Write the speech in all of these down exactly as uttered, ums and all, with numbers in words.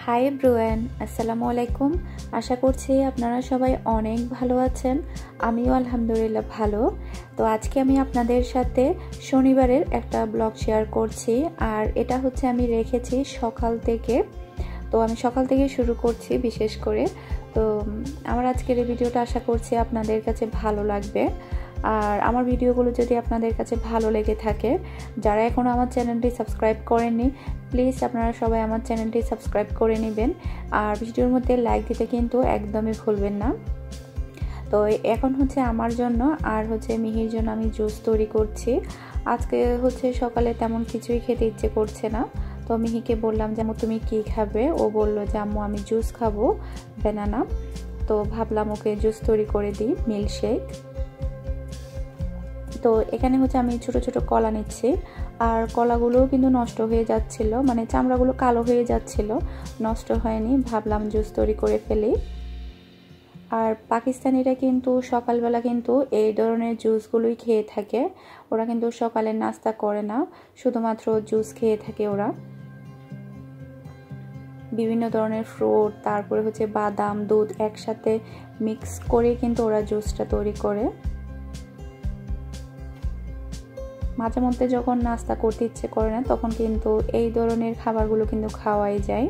Hi everyone, আসসালামু আলাইকুম। আশা করছি আপনারা সবাই অনেক ভালো আছেন। আমিও আলহামদুলিল্লাহ ভালো। তো আজকে আমি আপনাদের সাথে শনিবারের একটা ব্লগ শেয়ার করছি, আর এটা হচ্ছে আমি রেখেছি সকাল থেকে। তো আমি সকাল থেকে শুরু করছি বিশেষ করে। তো আমার আজকের এই ভিডিওটা আশা করছি আপনাদের কাছে ভালো লাগবে। আর আমার ভিডিওগুলো যদি আপনাদের কাছে ভালো লেগে থাকে, যারা এখনও আমার চ্যানেলটি সাবস্ক্রাইব করেননি, প্লিজ আপনারা সবাই আমার চ্যানেলটি সাবস্ক্রাইব করে নেবেন। আর ভিডিওর মধ্যে লাইক দিতে কিন্তু একদমই ভুলবেন না। তো এখন হচ্ছে আমার জন্য আর হচ্ছে মিহির জন্য আমি জুস তৈরি করছি। আজকে হচ্ছে সকালে তেমন কিছুই খেতে ইচ্ছে করছে না। তো মিহিকে বললাম যে আম্মু তুমি কি খাবে? ও বলল যে আম্মু আমি জুস খাবো, ব্যানানা। তো ভাবলাম ওকে জুস তৈরি করে দিই, মিল্কশেক। তো এখানে হচ্ছে আমি ছোট ছোট কলা নিচ্ছি, আর কলাগুলোও কিন্তু নষ্ট হয়ে যাচ্ছিল, মানে চামড়াগুলো কালো হয়ে যাচ্ছিল, নষ্ট হয়নি। ভাবলাম জুস তৈরি করে ফেলি। আর পাকিস্তানিরা কিন্তু সকালবেলা কিন্তু এই ধরনের জুসগুলোই খেয়ে থাকে। ওরা কিন্তু সকালে নাস্তা করে না, শুধুমাত্র জুস খেয়ে থাকে ওরা। বিভিন্ন ধরনের ফ্রুট, তারপরে হচ্ছে বাদাম, দুধ একসাথে মিক্স করে কিন্তু ওরা জুসটা তৈরি করে। মাঝে মধ্যে যখন নাস্তা করতে ইচ্ছে করে না, তখন কিন্তু এই ধরনের খাবারগুলো কিন্তু খাওয়াই যায়।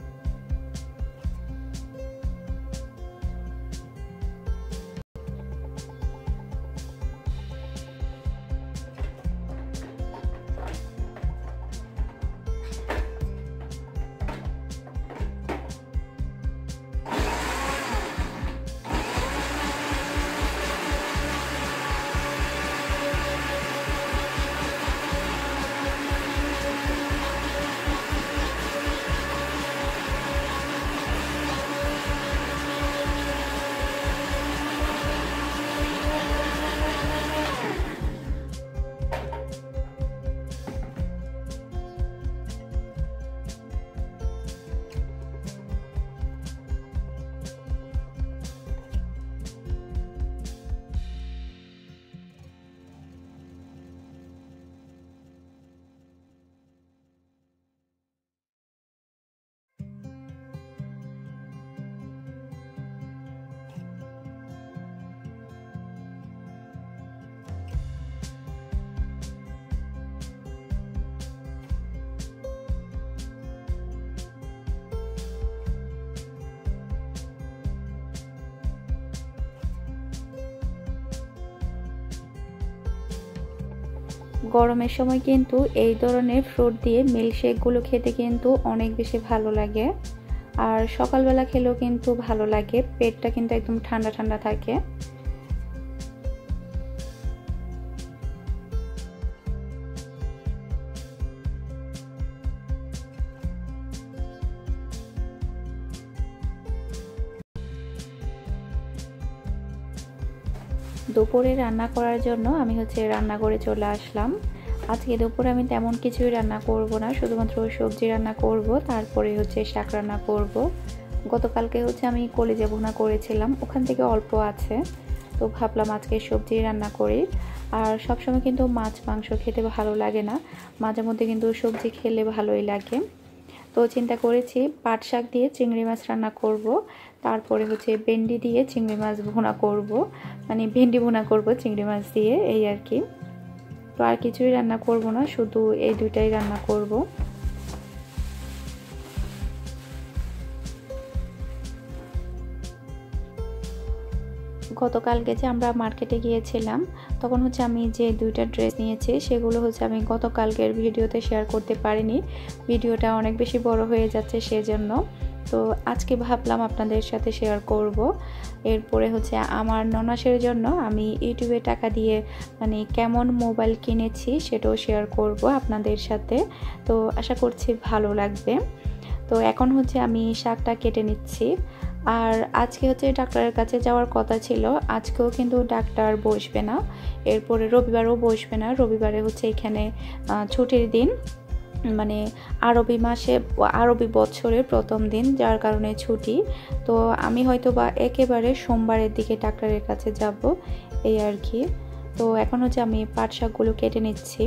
গরমের সময় কিন্তু এই ধরনের ফ্রুট দিয়ে মিল্কশেকগুলো খেতে কিন্তু অনেক বেশি ভালো লাগে। আর সকালবেলা খেলেও কিন্তু ভালো লাগে, পেটটা কিন্তু একদম ঠান্ডা ঠান্ডা থাকে। দুপুরে রান্না করার জন্য আমি হচ্ছে রান্নাঘরে চলে আসলাম। আজকে দুপুরে আমি তেমন কিছুই রান্না করব না, শুধুমাত্র সবজি রান্না করব, তারপরে হচ্ছে শাক রান্না করব। গতকালকে হচ্ছে আমি কলিজা ভুনা করেছিলাম, ওখান থেকে অল্প আছে, তো ভাবলাম আজকে সবজি রান্না করি। আর সবসময় কিন্তু মাছ মাংস খেতে ভালো লাগে না, মাঝে মধ্যে কিন্তু সবজি খেলে ভালোই লাগে। তো চিন্তা করেছি পাট শাক দিয়ে চিংড়ি মাছ রান্না করব, তারপরে হচ্ছে ভেন্ডি দিয়ে চিংড়ি মাছ ভুনা করব, মানে ভেন্ডি ভুনা করব চিংড়ি মাছ দিয়ে, এই আর কি। তো আর কিছুই রান্না করব না, শুধু এই দুইটাই রান্না করব। গতকালকে যে আমরা মার্কেটে গিয়েছিলাম, তখন হচ্ছে আমি যে দুইটা ড্রেস নিয়েছি সেগুলো হচ্ছে আমি গতকালকের ভিডিওতে শেয়ার করতে পারিনি, ভিডিওটা অনেক বেশি বড় হয়ে যাচ্ছে সেজন্য। তো আজকে ভাবলাম আপনাদের সাথে শেয়ার করব। এরপরে হচ্ছে আমার ননাসের জন্য আমি ইউটিউবে টাকা দিয়ে মানে কেমন মোবাইল কিনেছি সেটাও শেয়ার করব আপনাদের সাথে। তো আশা করছি ভালো লাগবে। তো এখন হচ্ছে আমি শাকটা কেটে নিচ্ছি। আর আজকে হচ্ছে ডাক্তারের কাছে যাওয়ার কথা ছিল, আজকেও কিন্তু ডাক্তার বসবে না, এরপরে রবিবারও বসবে না। রবিবারে হচ্ছে এখানে ছুটির দিন, মানে আরবি মাসে আরবি বছরের প্রথম দিন, যার কারণে ছুটি। তো আমি হয়তো বা একেবারে সোমবারের দিকে ডাক্তারের কাছে যাব, এই আর কি। তো এখন হচ্ছে আমি পাট শাকগুলো কেটে নিচ্ছি।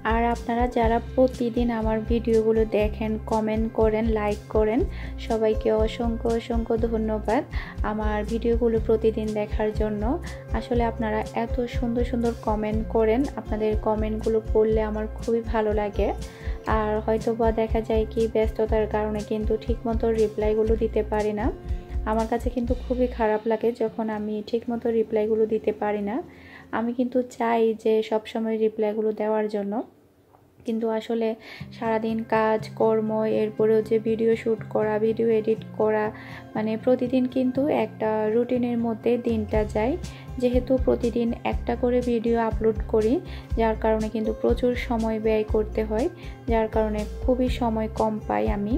আর আপনারা যারা প্রতিদিন আমার ভিডিওগুলো দেখেন, কমেন্ট করেন, লাইক করেন, সবাইকে অসংখ্য অসংখ্য ধন্যবাদ আমার ভিডিওগুলো প্রতিদিন দেখার জন্য। আসলে আপনারা এত সুন্দর সুন্দর কমেন্ট করেন, আপনাদের কমেন্টগুলো পড়লে আমার খুবই ভালো লাগে। আর হয়তো বা দেখা যায় কি ব্যস্ততার কারণে কিন্তু ঠিকমতো রিপ্লাইগুলো দিতে পারি না। আমার কাছে কিন্তু খুবই খারাপ লাগে যখন আমি ঠিকমতো রিপ্লাইগুলো দিতে পারি না। আমি কিন্তু চাই যে সব সময় রিপ্লাইগুলো দেওয়ার জন্য, কিন্তু আসলে সারাদিন কাজ কর্ম, এরপরেও যে ভিডিও শ্যুট করা, ভিডিও এডিট করা, মানে প্রতিদিন কিন্তু একটা রুটিনের মধ্যে দিনটা যায়। যেহেতু প্রতিদিন একটা করে ভিডিও আপলোড করি, যার কারণে কিন্তু প্রচুর সময় ব্যয় করতে হয়, যার কারণে খুবই সময় কম পাই আমি।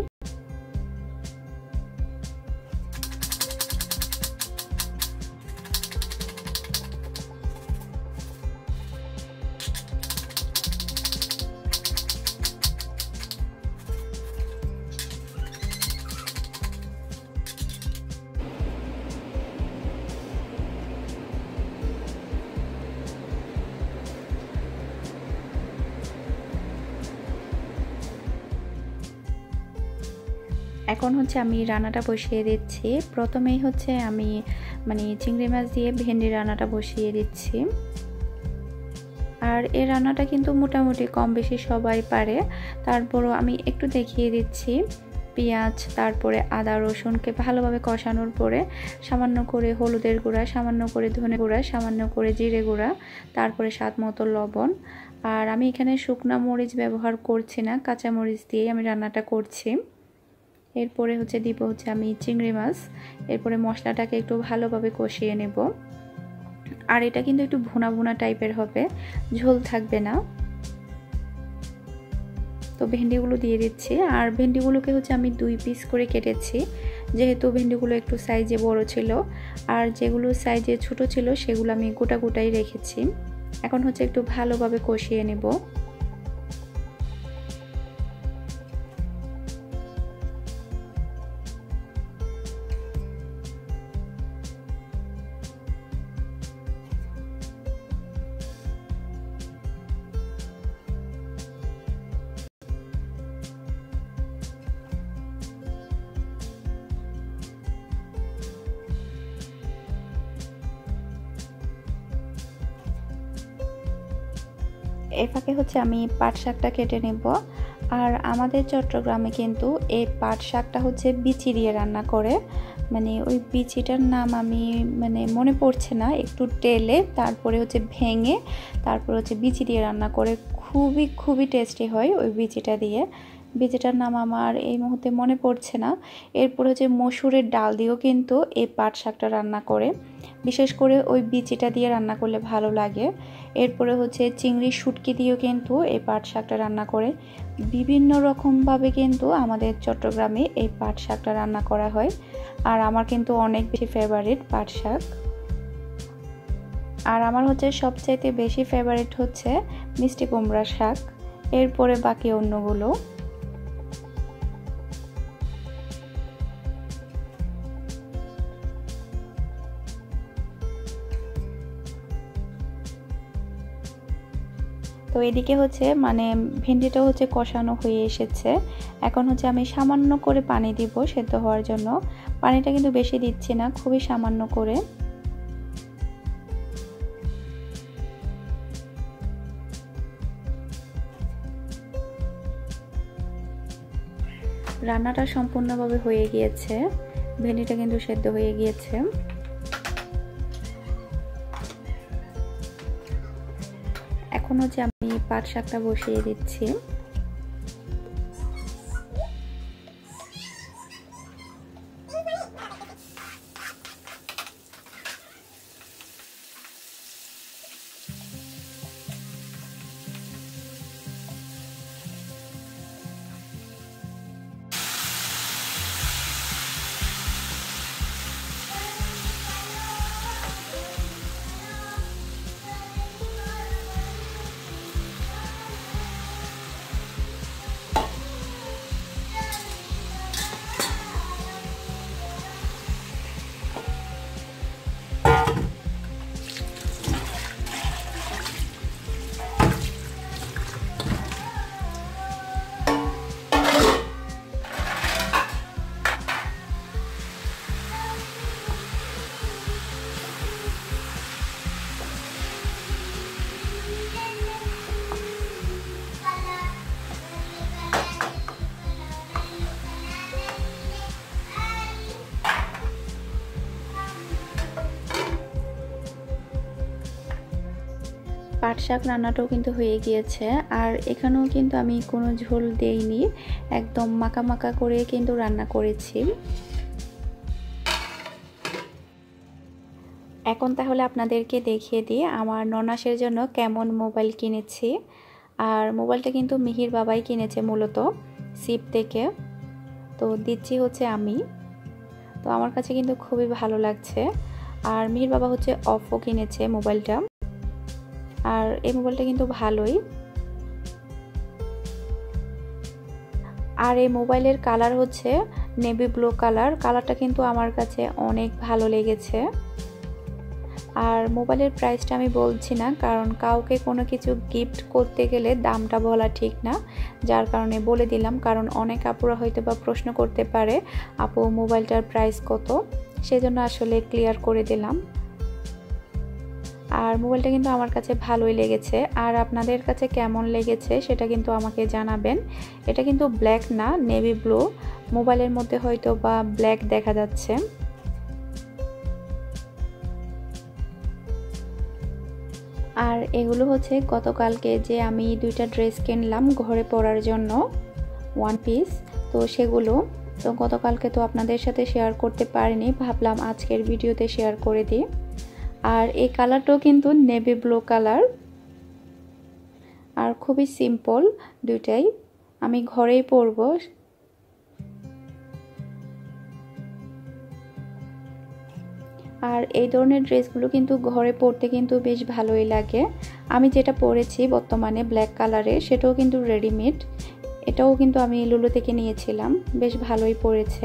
এখন হচ্ছে আমি রান্নাটা বসিয়ে দিচ্ছি। প্রথমেই হচ্ছে আমি মানে চিংড়ি মাছ দিয়ে ভেন্ডি রান্নাটা বসিয়ে দিচ্ছি। আর এই রান্নাটা কিন্তু মোটামুটি কম বেশি সবাই পারে, তারপরও আমি একটু দেখিয়ে দিচ্ছি। পেঁয়াজ, তারপরে আদা রসুনকে ভালোভাবে কষানোর পরে সামান্য করে হলুদের গুঁড়া, সামান্য করে ধনে গুঁড়া, সামান্য করে জিরে গুঁড়া, তারপরে স্বাদ মতো লবণ। আর আমি এখানে শুকনো মরিচ ব্যবহার করছি না, কাঁচা মরিচ দিয়ে আমি রান্নাটা করছি। এরপরে হচ্ছে দিব হচ্ছে আমি চিংড়ি মাছ। এরপরে মশলাটাকে একটু ভালোভাবে কষিয়ে নেব। আর এটা কিন্তু একটু ভুনা ভুনা টাইপের হবে, ঝোল থাকবে না। তো ভেন্ডিগুলো দিয়ে দিচ্ছি। আর ভেন্ডিগুলোকে হচ্ছে আমি দুই পিস করে কেটেছি, যেহেতু ভেন্ডিগুলো একটু সাইজে বড় ছিল। আর যেগুলো সাইজে ছোট ছিল সেগুলো আমি গোটা গোটাই রেখেছি। এখন হচ্ছে একটু ভালোভাবে কষিয়ে নেব। এই ফাঁকে হচ্ছে আমি পাট শাকটা কেটে নেব। আর আমাদের চট্টগ্রামে কিন্তু এই পাট শাকটা হচ্ছে বিচি দিয়ে রান্না করে, মানে ওই বিচিটার নাম আমি মানে মনে পড়ছে না, একটু টেলে তারপরে হচ্ছে ভেঙে তারপরে হচ্ছে বিচি দিয়ে রান্না করে, খুবই খুবই টেস্টি হয় ওই বিচিটা দিয়ে। বিচিটার নাম আমার এই মুহূর্তে মনে পড়ছে না। এরপর হচ্ছে মসুরের ডাল দিয়েও কিন্তু এই পাট শাকটা রান্না করে, বিশেষ করে ওই বিচিটা দিয়ে রান্না করলে ভালো লাগে। এরপরে হচ্ছে চিংড়ি শুটকি দিয়েও কিন্তু এই পাট শাকটা রান্না করে। বিভিন্ন রকমভাবে কিন্তু আমাদের চট্টগ্রামে এই পাট শাকটা রান্না করা হয়। আর আমার কিন্তু অনেক বেশি ফেভারিট পাট শাক। আর আমার হচ্ছে সবচাইতে বেশি ফেভারিট হচ্ছে মিষ্টি কুমড়া শাক, এরপরে বাকি অন্যগুলো। তো এদিকে হচ্ছে মানে ভেন্ডিটা হচ্ছে কষানো হয়ে এসেছে। এখন হচ্ছে আমি সামান্য করে পানি দিব সেদ্ধ হওয়ার জন্য। পানিটা কিন্তু বেশি দিচ্ছি না, খুবই সামান্য করে। রান্নাটা সম্পূর্ণভাবে হয়ে গিয়েছে, ভেন্ডিটা কিন্তু সেদ্ধ হয়ে গিয়েছে। এখন হচ্ছে আমি পাট শাকটা বসিয়ে দিচ্ছি। শাক রান্নাটাও কিন্তু হয়ে গিয়েছে। আর এখানেও কিন্তু আমি কোনো ঝোল দেইনি, একদম মাখা মাখা করে কিন্তু রান্না করেছি। এখন তাহলে আপনাদেরকে দেখিয়ে দিই আমার ননাসের জন্য কেমন মোবাইল কিনেছি। আর মোবাইলটা কিন্তু মিহির বাবাই কিনেছে মূলত সিপ থেকে, তো দিচ্ছি হচ্ছে আমি। তো আমার কাছে কিন্তু খুবই ভালো লাগছে। আর মিহির বাবা হচ্ছে অফো কিনেছে মোবাইলটা, আর এই মোবাইলটা কিন্তু ভালোই। আর এই মোবাইলের কালার হচ্ছে নেভি ব্লু কালার। কালারটা কিন্তু আমার কাছে অনেক ভালো লেগেছে। আর মোবাইলের প্রাইসটা আমি বলছি না, কারণ কাউকে কোনো কিছু গিফট করতে গেলে দামটা বলা ঠিক না, যার কারণে বলে দিলাম। কারণ অনেক আপুরা হয়তো বা প্রশ্ন করতে পারে আপু মোবাইলটার প্রাইস কত, সেজন্য আসলে ক্লিয়ার করে দিলাম। আর মোবাইলটা কিন্তু আমার কাছে ভালোই লেগেছে। আর আপনাদের কাছে কেমন লেগেছে সেটা কিন্তু আমাকে জানাবেন। এটা কিন্তু ব্ল্যাক না, নেভি ব্লু। মোবাইলের মধ্যে হয়তো বা ব্ল্যাক দেখা যাচ্ছে। আর এগুলো হচ্ছে গতকালকে যে আমি দুইটা ড্রেস কিনলাম ঘরে পরার জন্য, ওয়ান পিস, তো সেগুলো তো গতকালকে তো আপনাদের সাথে শেয়ার করতে পারিনি, ভাবলাম আজকের ভিডিওতে শেয়ার করে দিই। আর এই কালারটাও কিন্তু নেভি ব্লু কালার, আর খুবই সিম্পল দুইটাই, আমি ঘরেই পরবো। আর এই ধরনের ড্রেসগুলো কিন্তু ঘরে পরতে কিন্তু বেশ ভালোই লাগে। আমি যেটা পরেছি বর্তমানে ব্ল্যাক কালারে, সেটাও কিন্তু রেডিমেড। এটাও কিন্তু আমি লুলু থেকে নিয়েছিলাম, বেশ ভালোই পরেছে।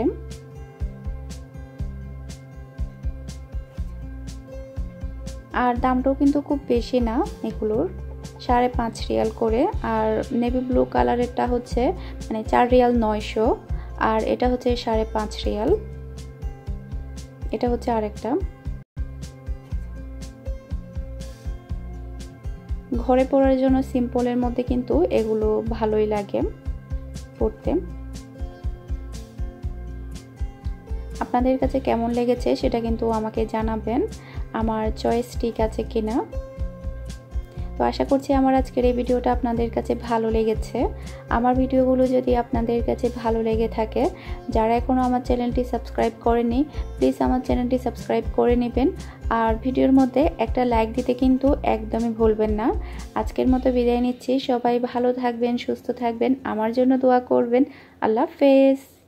আর দামটাও কিন্তু খুব বেশি না এগুলোর, সাড়ে পাঁচ রিয়াল করে। আর নেভি ব্লু কালারেরটা হচ্ছে মানে চার রিয়াল নয়শো, আর এটা হচ্ছে সাড়ে পাঁচ রিয়াল। এটা হচ্ছে আরেকটা। ঘরে পরার জন্য সিম্পলের মধ্যে কিন্তু এগুলো ভালোই লাগে পরতে। আপনাদের কাছে কেমন লেগেছে সেটা কিন্তু আমাকে জানাবেন, আমার চয়েস ঠিক আছে কিনা। তো আশা করছি আমার আজকের এই ভিডিওটা আপনাদের কাছে ভালো লেগেছে। আমার ভিডিওগুলো যদি আপনাদের কাছে ভালো লেগে থাকে, যারা এখনও আমার চ্যানেলটি সাবস্ক্রাইব করেনি প্লিজ আমার চ্যানেলটি সাবস্ক্রাইব করে নেবেন। আর ভিডিওর মধ্যে একটা লাইক দিতে কিন্তু একদমই ভুলবেন না। আজকের মতো বিদায় নিচ্ছি, সবাই ভালো থাকবেন, সুস্থ থাকবেন, আমার জন্য দোয়া করবেন। আল্লাহ হাফেজ।